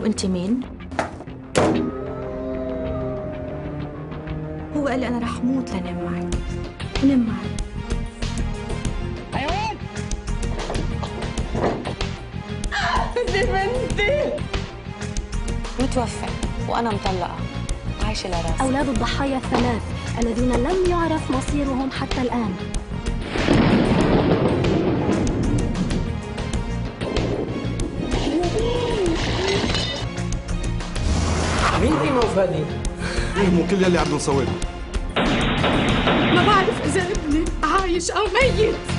وانت مين؟ هو قال لي انا رح موت لنام معك. ونام معك. حيوان دي بنتي متوفى وانا مطلقه عايشه لراسي. اولاد الضحايا الثلاث الذين لم يعرف مصيرهم حتى الان. مين في موفادي؟ مو كل اللي عم نصوره. ما بعرف اذا ابني عايش او ميت.